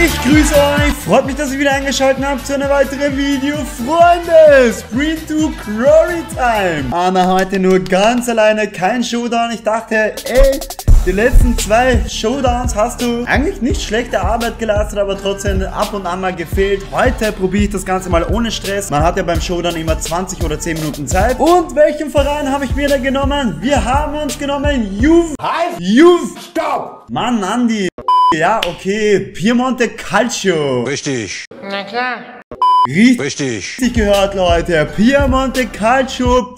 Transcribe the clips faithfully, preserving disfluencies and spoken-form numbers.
Ich grüße euch, freut mich, dass ihr wieder eingeschaltet habt zu einer weiteren Video, Freunde. Sprint to Glory Time. Anna heute nur ganz alleine, kein Showdown. Ich dachte, ey, die letzten zwei Showdowns hast du eigentlich nicht schlechte Arbeit geleistet, aber trotzdem ab und an mal gefehlt. Heute probiere ich das Ganze mal ohne Stress. Man hat ja beim Showdown immer zwanzig oder zehn Minuten Zeit. Und welchen Verein habe ich mir da genommen? Wir haben uns genommen Juve. Halt! Juve! Stopp! Mann, Andi. Ja, okay. Piemonte Calcio. Richtig. Na klar. Richtig. Richtig gehört, Leute. Piemonte Calcio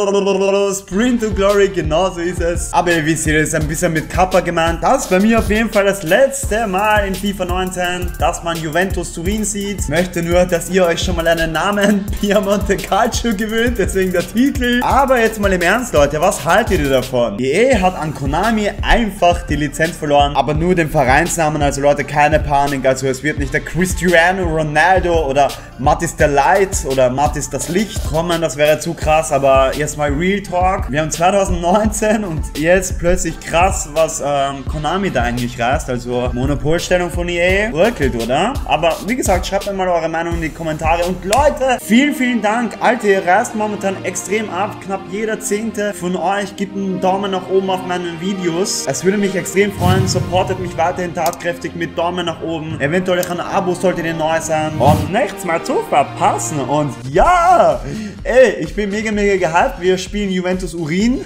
Sprint to Glory, genau so ist es. Aber ihr wisst, das ist ein bisschen mit Kappa gemeint. Das ist bei mir auf jeden Fall das letzte Mal in FIFA neunzehn, dass man Juventus Turin sieht. Möchte nur, dass ihr euch schon mal einen Namen Piemonte Calcio gewöhnt, deswegen der Titel. Aber jetzt mal im Ernst, Leute, was haltet ihr davon? E A hat an Konami einfach die Lizenz verloren, aber nur den Vereinsnamen. Also Leute, keine Panik. Also es wird nicht der Cristiano Ronaldo oder Mattis der Light oder Mattis das Licht kommen, das wäre zu krass, aber jetzt mal Real Talk. Wir haben zwanzig neunzehn und jetzt plötzlich krass, was ähm, Konami da eigentlich reißt, also Monopolstellung von E A, bröckelt, oder? Aber wie gesagt, schreibt mir mal eure Meinung in die Kommentare und Leute, vielen, vielen Dank, Alter, ihr reißt momentan extrem ab, knapp jeder Zehnte von euch gibt einen Daumen nach oben auf meinen Videos, es würde mich extrem freuen, supportet mich weiterhin tatkräftig mit Daumen nach oben, eventuell ein Abo solltet ihr neu sein und nichts mehr zu verpassen. Und ja, ey, ich bin mega, mega gehypt. Wir spielen Juventus Turin.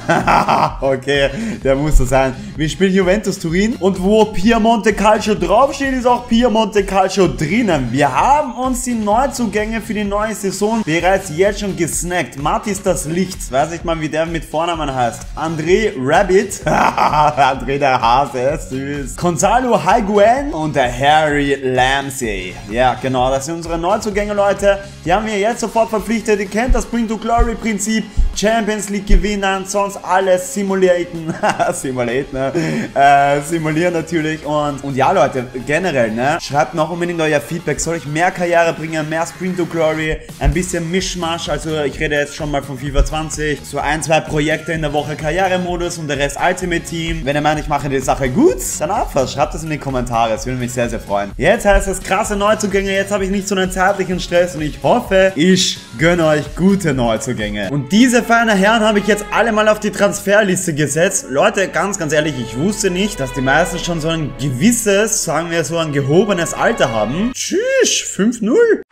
Okay, der muss so sein. Wir spielen Juventus Turin. Und wo Piemonte Calcio draufsteht, ist auch Piemonte Calcio drinnen. Wir haben uns die Neuzugänge für die neue Saison bereits jetzt schon gesnackt. Mattis das Licht. Weiß nicht mal, wie der mit Vornamen heißt. André Rabbit. André der Hase, süß. Gonzalo Higuain und der Harry Ramsey. Ja, genau, das sind unsere Neuzugänge, Leute. Die haben wir jetzt sofort verpflichtet. Ihr kennt das Sprint to Glory Prinzip. Champions League gewinnen, sonst alles simulieren. Simulieren, ne? Äh, simulieren natürlich. Und, und ja, Leute, generell, ne? Schreibt noch unbedingt euer Feedback. Soll ich mehr Karriere bringen, mehr Sprint to Glory, ein bisschen Mischmasch? Also, ich rede jetzt schon mal von FIFA zwanzig. So ein, zwei Projekte in der Woche Karrieremodus und der Rest Ultimate Team. Wenn ihr meint, ich mache die Sache gut, dann einfach. Schreibt das in die Kommentare. Das würde mich sehr, sehr freuen. Jetzt heißt es krasse Neuzugänge. Jetzt habe ich nicht so einen zeitlichen Stress und ich hoffe, ich gönne euch gute Neuzugänge. Und diese feinen Herren habe ich jetzt alle mal auf die Transferliste gesetzt. Leute, ganz, ganz ehrlich, ich wusste nicht, dass die meisten schon so ein gewisses, sagen wir so ein gehobenes Alter haben. Tschüss, fünf null.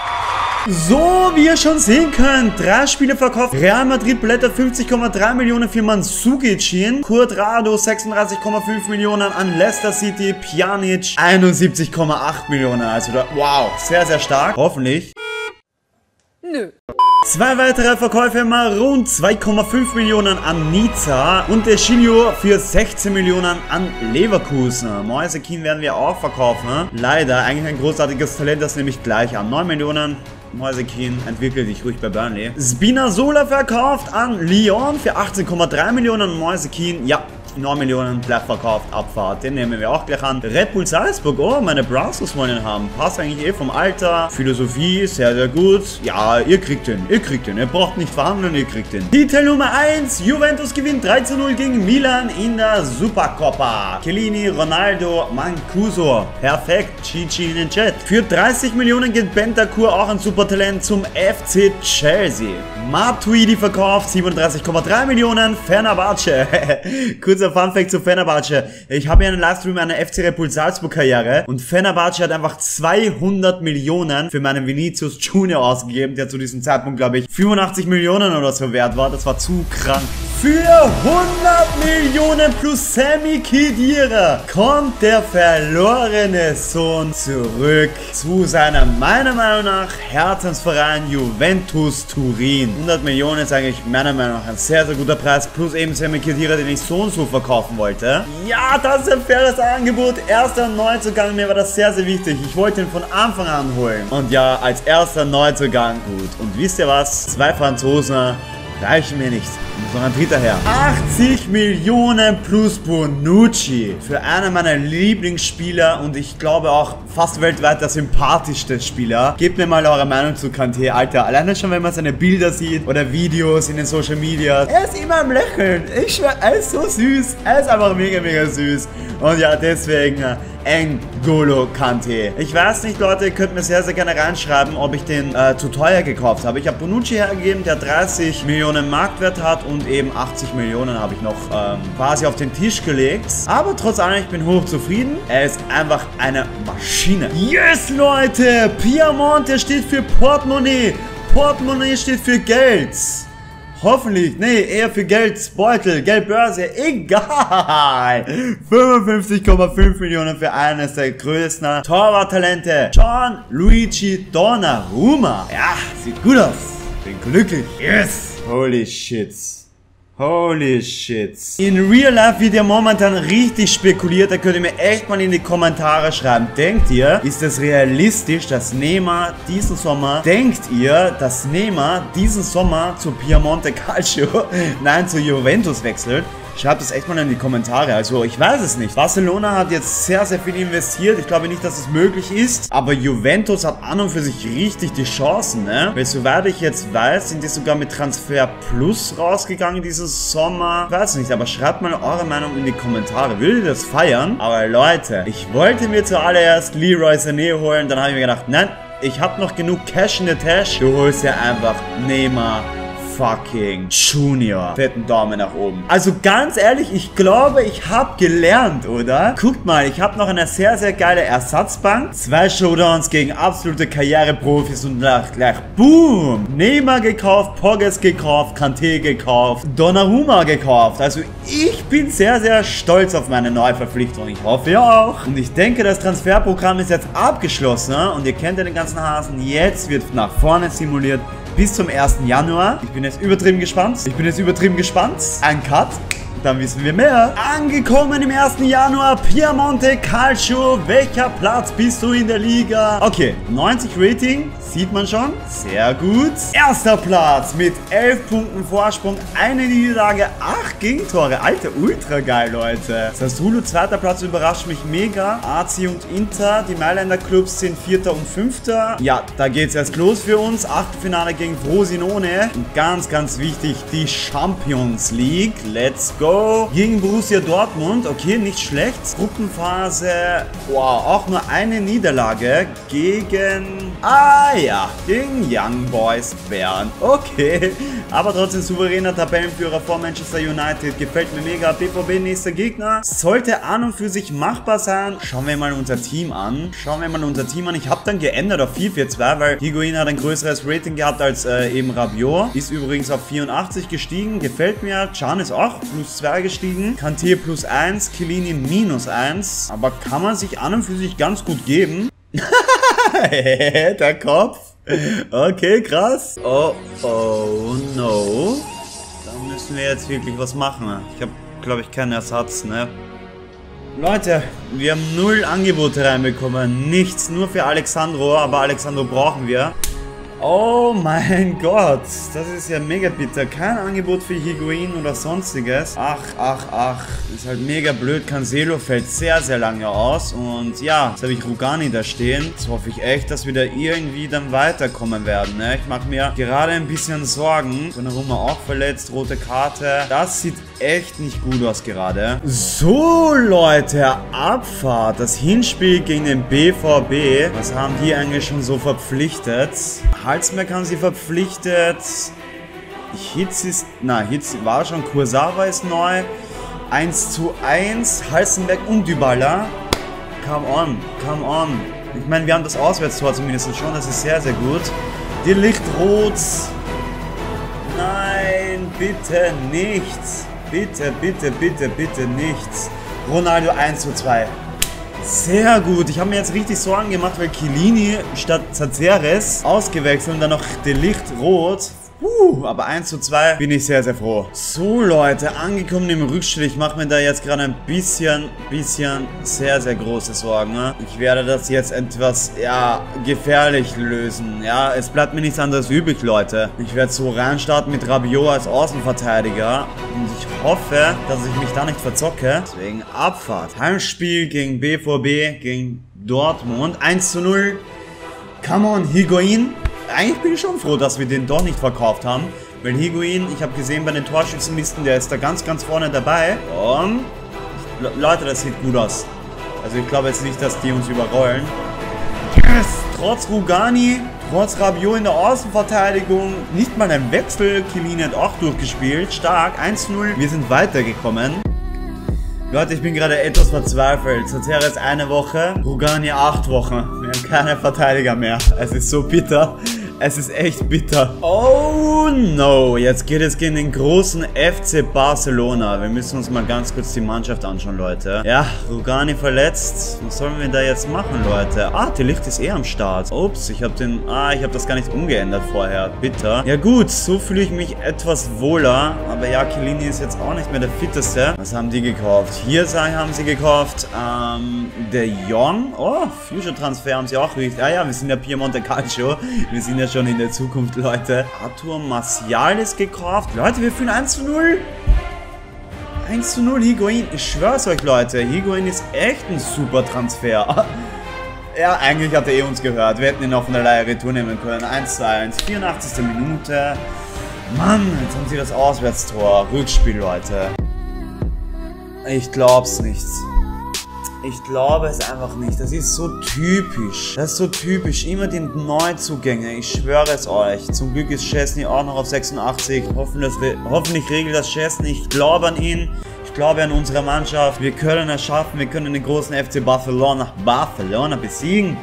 So, wie ihr schon sehen könnt, drei Spiele verkauft. Real Madrid blättert fünfzig Komma drei Millionen für Mandzukic. Cuadrado sechsunddreißig Komma fünf Millionen an Leicester City. Pjanic einundsiebzig Komma acht Millionen. Also, da, wow, sehr, sehr stark. Hoffentlich. Nö. Zwei weitere Verkäufe mal rund zwei Komma fünf Millionen an Nizza und der Chilio für sechzehn Millionen an Leverkusen. Moise Kean werden wir auch verkaufen. Leider, eigentlich ein großartiges Talent, das nehme ich gleich an. neun Millionen. Moise Kean, entwickelt dich ruhig bei Burnley. Spinazzola verkauft an Lyon für achtzehn Komma drei Millionen. Moise Kean, ja, neun Millionen gleich verkauft, Abfahrt. Den nehmen wir auch gleich an. Red Bull Salzburg, oh, meine Brazos wollen ihn haben. Passt eigentlich eh vom Alter. Philosophie, sehr, sehr gut. Ja, ihr kriegt den, ihr kriegt den. Ihr braucht nicht verhandeln, ihr kriegt den. Titel Nummer eins, Juventus gewinnt drei zu null gegen Milan in der Supercoppa. Chiellini, Ronaldo, Mancuso. Perfekt, Chichi in den Chat. Für dreißig Millionen geht Bentancur auch ein Supertalent zum F C Chelsea. Matuidi verkauft, siebenunddreißig Komma drei Millionen. Fenerbahce. Kurzer Funfact zu Fenerbahce. Ich habe ja einen Livestream einer F C Red Bull Salzburg Karriere und Fenerbahce hat einfach zweihundert Millionen für meinen Vinicius Junior ausgegeben, der zu diesem Zeitpunkt, glaube ich, fünfundachtzig Millionen oder so wert war. Das war zu krank. Für hundert Millionen plus Sami Khedira kommt der verlorene Sohn zurück zu seinem, meiner Meinung nach, Herzensverein Juventus Turin. hundert Millionen ist eigentlich meiner Meinung nach ein sehr, sehr guter Preis, plus eben Sami Khedira, den ich so und so verkaufen wollte. Ja, das ist ein faires Angebot. Erster Neuzugang, mir war das sehr, sehr wichtig. Ich wollte ihn von Anfang an holen. Und ja, als erster Neuzugang gut. Und wisst ihr was? Zwei Franzosen reichen mir nicht. Muss noch ein dritter her. achtzig Millionen plus Bonucci. Für einen meiner Lieblingsspieler und ich glaube auch fast weltweit der sympathischste Spieler. Gebt mir mal eure Meinung zu Kanté, Alter. Alleine schon, wenn man seine Bilder sieht oder Videos in den Social Media. Er ist immer am Lächeln. Ich schwör, er ist so süß. Er ist einfach mega, mega süß. Und ja, deswegen N'Golo Kante. Ich weiß nicht, Leute, ihr könnt mir sehr, sehr gerne reinschreiben, ob ich den äh, zu teuer gekauft habe. Ich habe Bonucci hergegeben, der dreißig Millionen Marktwert hat und eben achtzig Millionen habe ich noch ähm, quasi auf den Tisch gelegt. Aber trotz allem, ich bin hochzufrieden. Er ist einfach eine Maschine. Yes, Leute! Piemonte steht für Portemonnaie. Portemonnaie steht für Geld. Hoffentlich, nee, eher für Geldbeutel, Geldbörse, egal. fünfundfünfzig Komma fünf Millionen für eines der größten Torwarttalente. Gianluigi Donnarumma. Ja, sieht gut aus. Bin glücklich. Yes. Holy shit. Holy shit. In Real Life wird ja momentan richtig spekuliert. Da könnt ihr mir echt mal in die Kommentare schreiben. Denkt ihr, ist es realistisch, dass Neymar diesen Sommer, denkt ihr, dass Neymar diesen Sommer zu Piemonte Calcio, nein, zu Juventus wechselt? Schreibt es echt mal in die Kommentare. Also, ich weiß es nicht. Barcelona hat jetzt sehr, sehr viel investiert. Ich glaube nicht, dass es möglich ist. Aber Juventus hat an und für sich richtig die Chancen, ne? Weil soweit ich jetzt weiß, sind die sogar mit Transfer Plus rausgegangen diesen Sommer. Ich weiß nicht, aber schreibt mal eure Meinung in die Kommentare. Würdet ihr das feiern? Aber Leute, ich wollte mir zuallererst Leroy Sané holen. Dann habe ich mir gedacht, nein, ich habe noch genug Cash in der Tasche. Du holst ja einfach Neymar fucking Junior. Fetten Daumen nach oben. Also ganz ehrlich, ich glaube, ich habe gelernt, oder? Guckt mal, ich habe noch eine sehr, sehr geile Ersatzbank. Zwei Showdowns gegen absolute Karriereprofis und gleich, gleich boom. Neymar gekauft, Pogges gekauft, Kanté gekauft, Donnarumma gekauft. Also ich bin sehr, sehr stolz auf meine Neuverpflichtung. Ich hoffe, ihr auch. Und ich denke, das Transferprogramm ist jetzt abgeschlossen. Und ihr kennt ja den ganzen Hasen. Jetzt wird nach vorne simuliert. Bis zum ersten Januar. Ich bin jetzt übertrieben gespannt. Ich bin jetzt übertrieben gespannt. Ein Cut. Dann wissen wir mehr. Angekommen im ersten Januar. Piemonte Calcio. Welcher Platz bist du in der Liga? Okay, neunzig Rating. Sieht man schon. Sehr gut. Erster Platz mit elf Punkten Vorsprung. Eine Niederlage, acht Gegentore. Alter, ultra geil, Leute. Sassuolo, zweiter Platz, überrascht mich mega. A C und Inter, die Mailänder Clubs sind vierter und fünfter. Ja, da geht's erst los für uns. Achtelfinale gegen Frosinone. Und ganz, ganz wichtig, die Champions League. Let's go. Gegen Borussia Dortmund. Okay, nicht schlecht. Gruppenphase. Wow, auch nur eine Niederlage gegen... Ah ja, gegen Young Boys Bern. Okay, aber trotzdem souveräner Tabellenführer vor Manchester United. Gefällt mir mega. B V B nächster Gegner. Sollte an und für sich machbar sein. Schauen wir mal unser Team an. Schauen wir mal unser Team an. Ich habe dann geändert auf vier vier zwei, weil Higuain hat ein größeres Rating gehabt als äh, eben Rabiot. Ist übrigens auf vierundachtzig gestiegen. Gefällt mir. Can ist auch plus zwei gestiegen. Kanté plus eins. Chiellini minus eins. Aber kann man sich an und für sich ganz gut geben. Der Kopf. Okay, krass. Oh, oh, no. Da müssen wir jetzt wirklich was machen. Ich habe, glaube ich, keinen Ersatz, ne? Leute, wir haben null Angebote reinbekommen. Nichts, nur für Alexandro. Aber Alexandro brauchen wir. Oh mein Gott, das ist ja mega bitter. Kein Angebot für Higuain oder sonstiges. Ach, ach, ach. Ist halt mega blöd. Cancelo fällt sehr, sehr lange aus. Und ja, jetzt habe ich Rugani da stehen. Jetzt hoffe ich echt, dass wir da irgendwie dann weiterkommen werden. Ne? Ich mache mir gerade ein bisschen Sorgen. Donnarumma auch verletzt, rote Karte. Das sieht echt nicht gut aus gerade. So, Leute, Abfahrt. Das Hinspiel gegen den B V B. Was haben die eigentlich schon so verpflichtet? Halsmerk haben sie verpflichtet. Hitz ist... Na, Hitz war schon. Kurzawa ist neu. eins zu eins. Halstenberg und Dybala. Come on, come on. Ich meine, wir haben das Auswärtstor zumindest schon. Das ist sehr, sehr gut. Die Licht rot. Nein, bitte nichts. Bitte, bitte, bitte, bitte nichts. Ronaldo eins zu zwei. Sehr gut. Ich habe mir jetzt richtig Sorgen gemacht, weil Chiellini statt Zazeres ausgewechselt und dann noch De Ligt rot. Uh, aber eins zu zwei bin ich sehr, sehr froh. So, Leute, angekommen im Rückspiel. Ich mache mir da jetzt gerade ein bisschen, bisschen sehr, sehr große Sorgen. Ne? Ich werde das jetzt etwas, ja, gefährlich lösen. Ja, es bleibt mir nichts anderes übrig, Leute. Ich werde so reinstarten mit Rabiot als Außenverteidiger. Und ich hoffe, dass ich mich da nicht verzocke. Deswegen Abfahrt. Heimspiel gegen B V B, gegen Dortmund. eins zu null. Come on, Higuain. Eigentlich bin ich schon froh, dass wir den doch nicht verkauft haben. Weil Higuain, ich habe gesehen bei den Torschützenlisten, der ist da ganz, ganz vorne dabei. Und Leute, das sieht gut aus. Also ich glaube jetzt nicht, dass die uns überrollen. Yes! Trotz Rugani, trotz Rabiot in der Außenverteidigung, nicht mal ein Wechsel. Chiellini hat auch durchgespielt. Stark, eins zu null. Wir sind weitergekommen. Leute, ich bin gerade etwas verzweifelt. Soterra ist eine Woche, Rugani acht Wochen. Wir haben keine Verteidiger mehr. Es ist so bitter. Es ist echt bitter. Oh no, jetzt geht es gegen den großen F C Barcelona. Wir müssen uns mal ganz kurz die Mannschaft anschauen, Leute. Ja, Rugani verletzt. Was sollen wir da jetzt machen, Leute? Ah, De Ligt ist eh am Start. Ups, ich habe den... Ah, ich habe das gar nicht umgeändert vorher. Bitter. Ja gut, so fühle ich mich etwas wohler. Aber ja, Chiellini ist jetzt auch nicht mehr der fitteste. Was haben die gekauft? Hier haben sie gekauft. Ähm, De Jong. Oh, Future-Transfer haben sie auch richtig. Ah ja, wir sind ja Piemonte Calcio. Wir sind ja schon in der Zukunft, Leute. Arthur Martial ist gekauft. Leute, wir führen eins zu null. eins zu null, Higuain. Ich schwör's euch, Leute. Higuain ist echt ein super Transfer. Ja, eigentlich hat er eh uns gehört. Wir hätten ihn auf eine Leihe Retour nehmen können. eins zu eins. vierundachtzigste Minute. Mann, jetzt haben sie das Auswärtstor. Rückspiel, Leute. Ich glaub's nicht. Ich glaube es einfach nicht. Das ist so typisch. Das ist so typisch. Immer die Neuzugänge. Ich schwöre es euch. Zum Glück ist Szczesny auch noch auf sechsundachtzig. Hoffentlich, hoffentlich regelt das Szczesny. Ich glaube an ihn. Ich glaube an unsere Mannschaft. Wir können es schaffen. Wir können den großen F C Barcelona, Barcelona besiegen.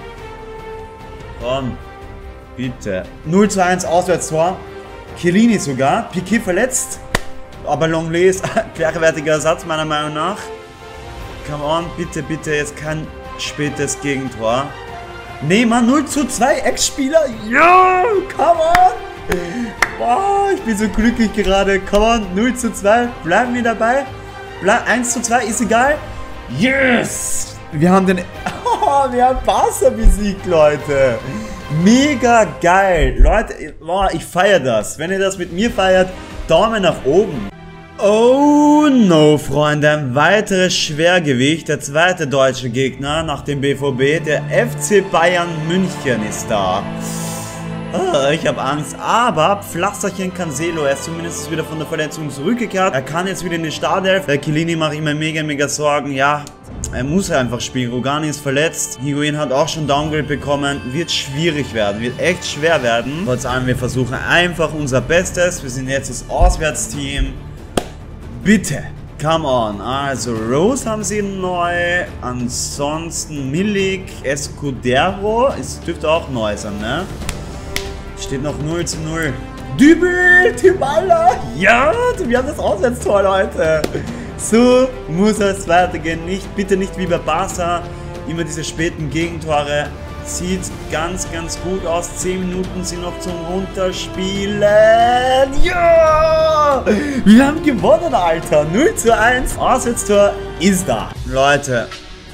Komm. Bitte. null zu eins Auswärtstor. Chiellini sogar. Piqué verletzt. Aber Longley ist gleichwertiger Ersatz meiner Meinung nach. Come on, bitte, bitte, jetzt kein spätes Gegentor. Nee, Mann, null zu zwei, Ex-Spieler. Ja, come on. Boah, ich bin so glücklich gerade. Come on, null zu zwei, bleiben wir dabei. Bleib, eins zu zwei, ist egal. Yes. Wir haben den... Oh, wir haben Barca besiegt, Leute. Mega geil. Leute, boah, ich feiere das. Wenn ihr das mit mir feiert, Daumen nach oben. Oh no, Freunde, ein weiteres Schwergewicht, der zweite deutsche Gegner nach dem B V B, der F C Bayern München ist da. Oh, ich habe Angst, aber Pflasterchen Cancelo, er ist zumindest wieder von der Verletzung zurückgekehrt. Er kann jetzt wieder in die Startelf. Bei Chiellini mache ich mir mega, mega Sorgen. Ja, er muss einfach spielen. Rugani ist verletzt. Higuain hat auch schon Downgrade bekommen. Wird schwierig werden, wird echt schwer werden. Trotz allem, wir versuchen einfach unser Bestes. Wir sind jetzt das Auswärtsteam. Bitte, come on. Also Rose haben sie neu, ansonsten Milik, Escudero, es dürfte auch neu sein, ne? Steht noch null zu null. Dübel, Dybala, ja, wir haben das Auswärtstor, Leute. So muss es weitergehen, nicht, bitte nicht wie bei Barca, immer diese späten Gegentore. Sieht ganz, ganz gut aus. zehn Minuten sind noch zum Runterspielen. Ja! Wir haben gewonnen, Alter. null zu eins. Auswärtstor ist da. Leute.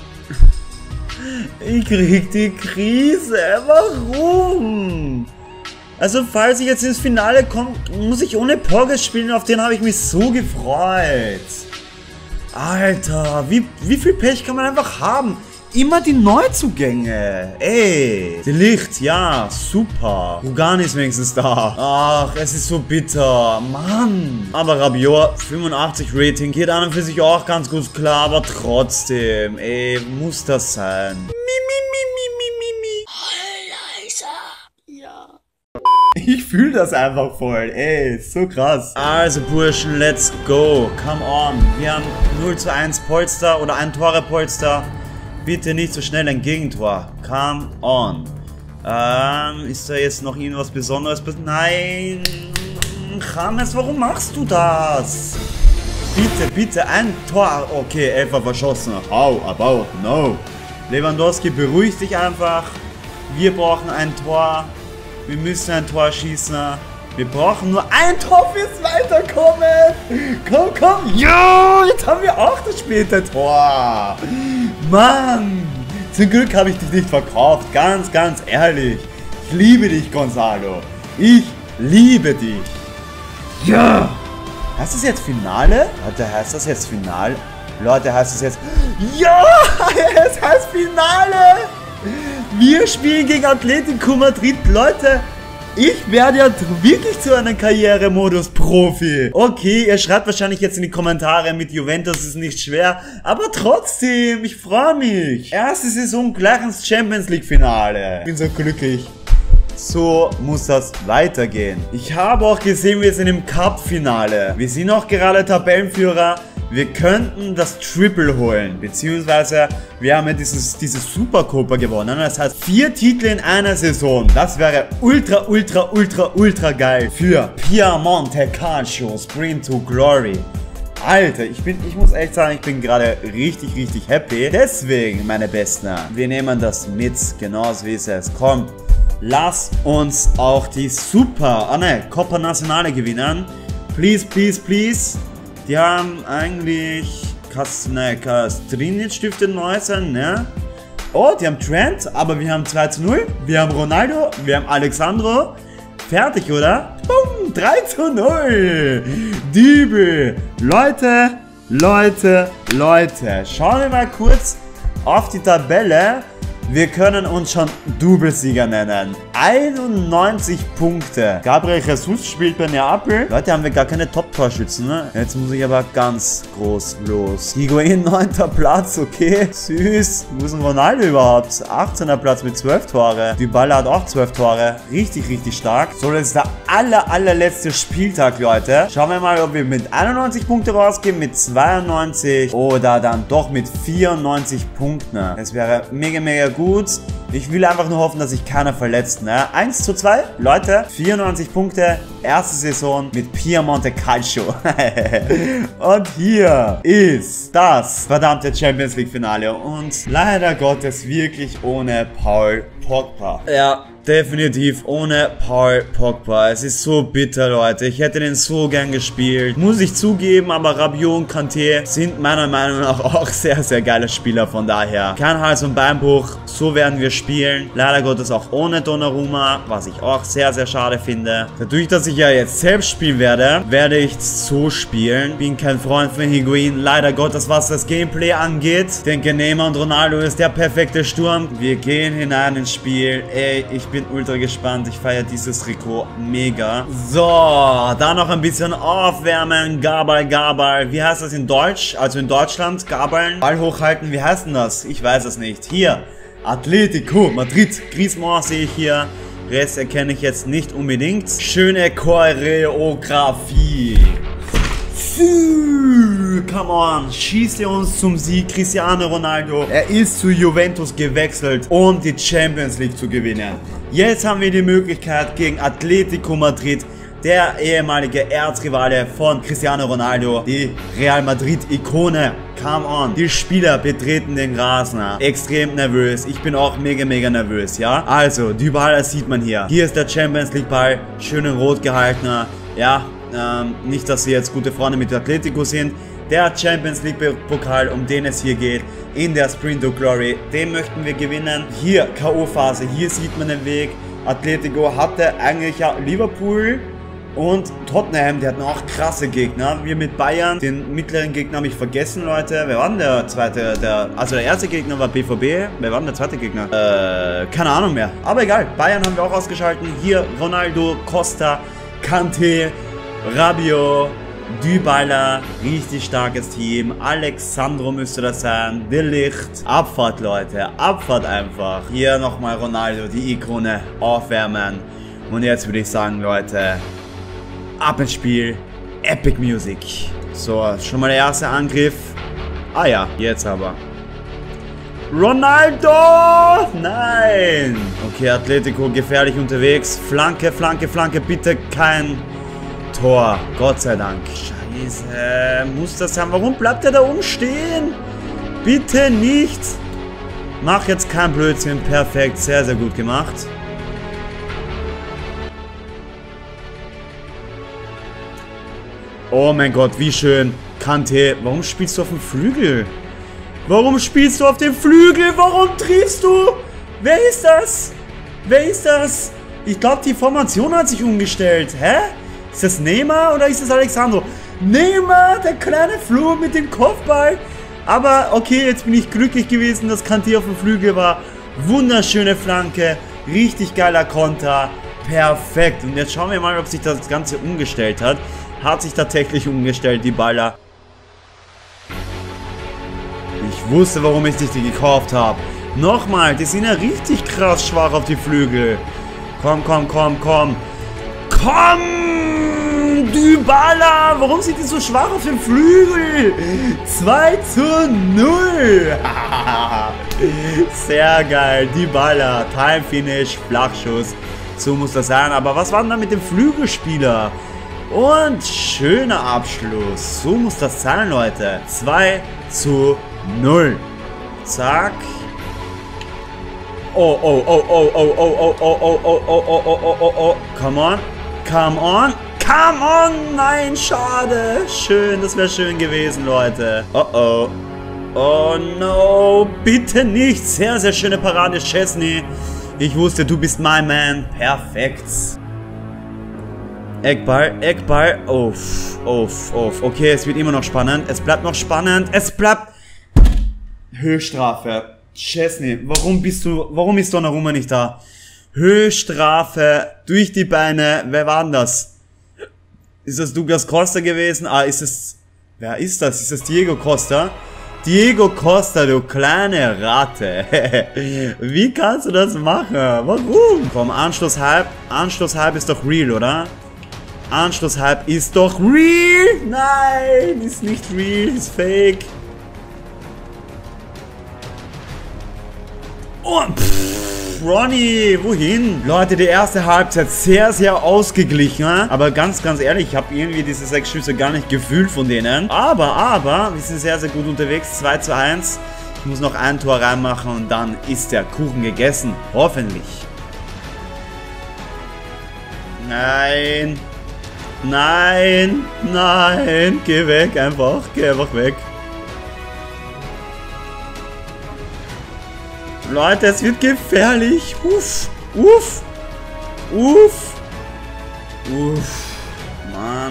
Ich krieg die Krise. Warum? Also, falls ich jetzt ins Finale komme, muss ich ohne Porges spielen. Auf den habe ich mich so gefreut. Alter, wie, wie viel Pech kann man einfach haben? Immer die Neuzugänge. Ey. De Ligt, ja, super. Rugani ist wenigstens da. Ach, es ist so bitter. Mann. Aber Rabiot, fünfundachtzig Rating, geht an und für sich auch ganz gut klar, aber trotzdem. Ey, muss das sein. Mi, mi, mi, mi, mi, mi, mi. Leiser. Ja. Ich fühle das einfach voll. Ey, so krass. Also, Burschen, let's go. Come on. Wir haben null zu eins Polster oder ein Tore-Polster. Bitte nicht so schnell ein Gegentor. Come on. Ähm, ist da jetzt noch irgendwas Besonderes? Nein. James, warum machst du das? Bitte, bitte, ein Tor. Okay, Elfer verschossen. How about no? Lewandowski, beruhigt dich einfach. Wir brauchen ein Tor. Wir müssen ein Tor schießen. Wir brauchen nur ein Tor fürs Weiterkommen. Komm, komm. Jo, jetzt haben wir auch das späte Tor. Mann. Zum Glück habe ich dich nicht verkauft. Ganz, ganz ehrlich. Ich liebe dich, Gonzalo. Ich liebe dich. Ja. Heißt das jetzt Finale? Leute, heißt das jetzt Finale? Leute, heißt das jetzt... Ja, es heißt Finale. Wir spielen gegen Atletico Madrid. Leute... Ich werde ja wirklich zu einem Karrieremodus-Profi. Okay, ihr schreibt wahrscheinlich jetzt in die Kommentare, mit Juventus ist nicht schwer. Aber trotzdem, ich freue mich. Erste Saison gleich ins Champions League Finale. Ich bin so glücklich. So muss das weitergehen. Ich habe auch gesehen, wir sind im Cup-Finale. Wir sind auch gerade Tabellenführer. Wir könnten das Triple holen, beziehungsweise wir haben ja dieses, diese Supercopa gewonnen. Das heißt, vier Titel in einer Saison. Das wäre ultra, ultra, ultra, ultra geil für Piemonte Calcio Sprint to Glory. Alter, ich bin, ich muss echt sagen, ich bin gerade richtig, richtig happy. Deswegen, meine Besten, wir nehmen das mit, genauso wie es ist. Komm, lass uns auch die Super, ah ne, Copa Nacionale gewinnen. Please, please, please. Die haben eigentlich Strinic dürfte neu sein, ne? Oh, die haben Trent, aber wir haben zwei zu null. Wir haben Ronaldo, wir haben Alexandro. Fertig, oder? Boom, drei zu null. Dübel. Leute, Leute, Leute. Schauen wir mal kurz auf die Tabelle. Wir können uns schon Doublesieger nennen. einundneunzig Punkte. Gabriel Jesus spielt bei Neapel. Leute, haben wir gar keine Top-Torschützen, ne? Jetzt muss ich aber ganz groß los. Higuain, neunter Platz, okay. Süß. Wo ist denn Ronaldo überhaupt? achtzehnter Platz mit zwölf Tore. Dybala hat auch zwölf Tore. Richtig, richtig stark. So, das ist der aller, allerletzte Spieltag, Leute. Schauen wir mal, ob wir mit einundneunzig Punkte rausgehen, mit zweiundneunzig oder dann doch mit vierundneunzig Punkten. Das wäre mega, mega gut. Ich will einfach nur hoffen, dass sich keiner verletzt, ne? eins zu zwei, Leute, vierundneunzig Punkte, erste Saison mit Piemonte Calcio. Und hier ist das verdammte Champions League Finale und leider Gottes wirklich ohne Paul Pogba. Ja, definitiv ohne Paul Pogba. Es ist so bitter, Leute. Ich hätte den so gern gespielt. Muss ich zugeben, aber Rabiot und Kanté sind meiner Meinung nach auch sehr, sehr geile Spieler. Von daher kein Hals- und Beinbruch. So werden wir spielen. Leider Gottes auch ohne Donnarumma, was ich auch sehr, sehr schade finde. Dadurch, dass ich ja jetzt selbst spielen werde, werde ich so spielen. Bin kein Freund von Higuain. Leider Gottes, was das Gameplay angeht. Ich denke, Neymar und Ronaldo ist der perfekte Sturm. Wir gehen hinein ins Spiel. Ey, ich bin ultra gespannt. Ich feiere dieses Trikot mega. So, da noch ein bisschen aufwärmen. Gabal, Gabal. Wie heißt das in Deutsch? Also in Deutschland, Gabeln. Ball hochhalten. Wie heißt denn das? Ich weiß es nicht. Hier, Atletico Madrid. Griezmann sehe ich hier. Rest erkenne ich jetzt nicht unbedingt. Schöne Choreografie. Come on, schießt er uns zum Sieg. Cristiano Ronaldo, er ist zu Juventus gewechselt, um die Champions League zu gewinnen. Jetzt haben wir die Möglichkeit gegen Atletico Madrid, der ehemalige Erzrivale von Cristiano Ronaldo, die Real Madrid-Ikone. Come on, die Spieler betreten den Rasen. Extrem nervös, ich bin auch mega, mega nervös, ja. Also, Dybala sieht man hier. Hier ist der Champions League Ball, schön in Rot gehaltener, ja. Ähm, nicht, dass sie jetzt gute Freunde mit Atletico sind. Der Champions League Pokal, um den es hier geht, in der Sprint to Glory, den möchten wir gewinnen. Hier K O-Phase, hier sieht man den Weg. Atletico hatte eigentlich ja Liverpool und Tottenham, die hatten auch krasse Gegner. Wir mit Bayern, den mittleren Gegner habe ich vergessen, Leute. Wer war denn der zweite? Der, also der erste Gegner war B V B. Wer war denn der zweite Gegner? Äh, keine Ahnung mehr. Aber egal, Bayern haben wir auch ausgeschalten. Hier Ronaldo, Costa, Kanté, Rabiot, Dybala, richtig starkes Team. Alexandro müsste das sein. De Ligt. Abfahrt, Leute. Abfahrt einfach. Hier nochmal Ronaldo, die Ikone. Aufwärmen. Und jetzt würde ich sagen, Leute, ab ins Spiel. Epic Music. So, schon mal der erste Angriff. Ah ja, jetzt aber. Ronaldo! Nein! Okay, Atletico gefährlich unterwegs. Flanke, Flanke, Flanke. Bitte kein Tor, Gott sei Dank. Scheiße, muss das sein? Warum bleibt er da oben stehen? Bitte nicht. Mach jetzt kein Blödsinn. Perfekt, sehr, sehr gut gemacht. Oh mein Gott, wie schön. Kanté, warum spielst du auf dem Flügel? Warum spielst du auf dem Flügel? Warum triffst du? Wer ist das? Wer ist das? Ich glaube, die Formation hat sich umgestellt. Hä? Ist das Neymar oder ist das Alexandro? Neymar, der kleine Flo mit dem Kopfball. Aber okay, jetzt bin ich glücklich gewesen, dass Kanté auf dem Flügel war. Wunderschöne Flanke, richtig geiler Konter. Perfekt. Und jetzt schauen wir mal, ob sich das Ganze umgestellt hat. Hat sich tatsächlich umgestellt, Dybala. Ich wusste, warum ich die gekauft habe. Nochmal, die sind ja richtig krass schwach auf die Flügel. Komm, komm, komm, komm. Komm! Dybala! Warum sind die so schwach auf dem Flügel? zwei zu null! Sehr geil. Dybala, Time Finish, Flachschuss. So muss das sein. Aber was war denn da mit dem Flügelspieler? Und schöner Abschluss. So muss das sein, Leute. zwei zu null. Zack. Oh, oh, oh, oh, oh, oh, oh, oh, oh, oh, oh, oh, oh, oh, oh, oh. Come on. Come on. Come on. Nein, schade. Schön, das wäre schön gewesen, Leute. Oh, oh. Oh, no. Bitte nicht. Sehr, sehr schöne Parade, Szczesny. Ich wusste, du bist mein Man. Perfekt. Eckball, Eckball. Uff, uff, uff. Okay, es wird immer noch spannend. Es bleibt noch spannend. Es bleibt... Höchststrafe. Szczesny, warum bist du... Warum ist Donnarumma nicht da? Höchststrafe. Durch die Beine. Wer war denn das? Ist das Douglas Costa gewesen? Ah, ist es... Wer ist das? Ist das Diego Costa? Diego Costa, du kleine Ratte. Wie kannst du das machen? Warum? Komm, Anschluss halb. Anschluss halb ist doch real, oder? Anschluss halb ist doch real. Nein, ist nicht real, ist fake. Und pff, Ronny, wohin? Leute, die erste Halbzeit sehr, sehr ausgeglichen. Aber ganz, ganz ehrlich, ich habe irgendwie diese sechs Schüsse gar nicht gefühlt von denen. Aber, aber, wir sind sehr, sehr gut unterwegs. zwei zu eins. Ich muss noch ein Tor reinmachen und dann ist der Kuchen gegessen. Hoffentlich. Nein. Nein. Nein. Geh weg einfach. Geh einfach weg. Leute, es wird gefährlich. Uff. Uff. Uff. Uff. Mann.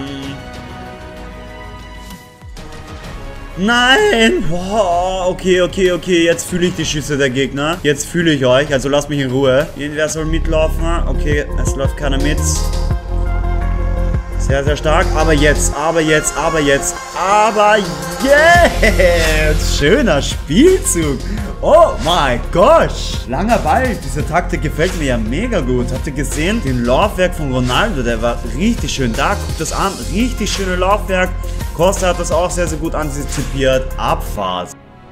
Nein. Boah, okay, okay, okay. Jetzt fühle ich die Schüsse der Gegner. Jetzt fühle ich euch. Also lasst mich in Ruhe. Irgendwer soll mitlaufen. Okay, es läuft keiner mit. Sehr, sehr stark. Aber jetzt, aber jetzt, aber jetzt, aber jetzt. Schöner Spielzug. Oh mein Gott. Langer Ball. Diese Taktik gefällt mir ja mega gut. Habt ihr gesehen? Den Laufwerk von Ronaldo, der war richtig schön. Da, guckt das an. Richtig schöne Laufwerk. Costa hat das auch sehr, sehr gut antizipiert. Abfahrt.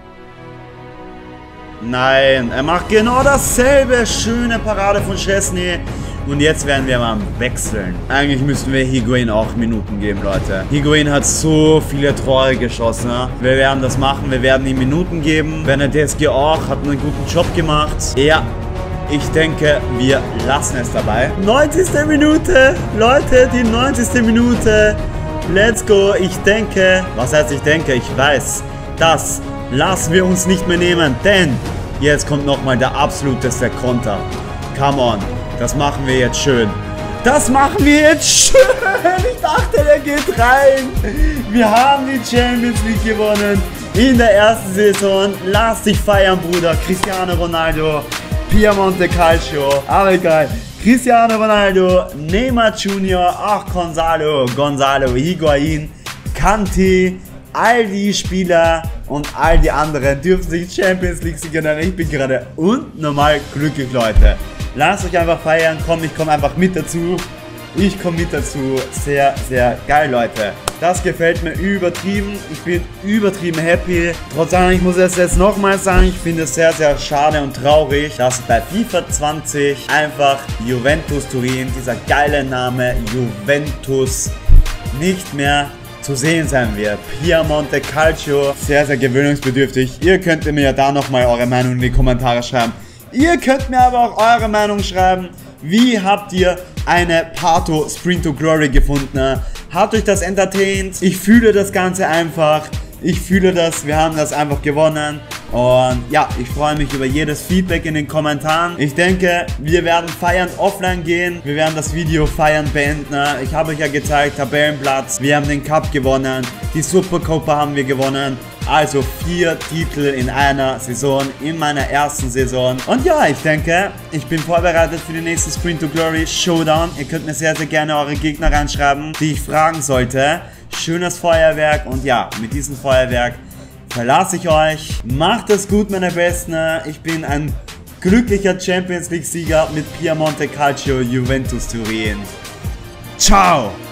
Nein, er macht genau dasselbe. Schöne Parade von Szczesny. Und jetzt werden wir mal wechseln. Eigentlich müssten wir Higuain auch Minuten geben, Leute. Higuain hat so viele Tore geschossen. Ne? Wir werden das machen. Wir werden ihm Minuten geben. Bernardeschi auch. Hat einen guten Job gemacht. Ja, ich denke, wir lassen es dabei. neunzigste Minute. Leute, die neunzigste Minute. Let's go. Ich denke, was heißt ich denke? Ich weiß, das lassen wir uns nicht mehr nehmen. Denn jetzt kommt nochmal der absoluteste Konter. Come on. Das machen wir jetzt schön. Das machen wir jetzt schön. Ich dachte, der geht rein. Wir haben die Champions League gewonnen. In der ersten Saison. Lass dich feiern, Bruder. Cristiano Ronaldo. Piemonte Calcio. Aber egal. Cristiano Ronaldo. Neymar Junior. Auch Gonzalo. Gonzalo Higuain. Kanté. All die Spieler und all die anderen dürfen sich Champions League sichern. Ich bin gerade unnormal glücklich, Leute. Lasst euch einfach feiern. Komm, ich komme einfach mit dazu. Ich komme mit dazu. Sehr, sehr geil, Leute. Das gefällt mir übertrieben. Ich bin übertrieben happy. Trotzdem, ich muss es jetzt nochmal sagen, ich finde es sehr, sehr schade und traurig, dass bei FIFA zwanzig einfach Juventus Turin, dieser geile Name Juventus, nicht mehr zu sehen sein wird. Piemonte Calcio, sehr, sehr gewöhnungsbedürftig. Ihr könnt mir ja da nochmal eure Meinung in die Kommentare schreiben. Ihr könnt mir aber auch eure Meinung schreiben. Wie habt ihr eine Pato Sprint to Glory gefunden? Hat euch das entertained? Ich fühle das Ganze einfach. Ich fühle das. Wir haben das einfach gewonnen. Und ja, ich freue mich über jedes Feedback in den Kommentaren. Ich denke, wir werden feiern offline gehen. Wir werden das Video feiern beenden. Ich habe euch ja gezeigt, Tabellenplatz. Wir haben den Cup gewonnen. Die Supercopa haben wir gewonnen. Also vier Titel in einer Saison, in meiner ersten Saison. Und ja, ich denke, ich bin vorbereitet für den nächsten Sprint to Glory Showdown. Ihr könnt mir sehr, sehr gerne eure Gegner reinschreiben, die ich fragen sollte. Schönes Feuerwerk und ja, mit diesem Feuerwerk verlasse ich euch. Macht es gut, meine Besten. Ich bin ein glücklicher Champions League Sieger mit Piemonte Calcio Juventus Turin. Ciao!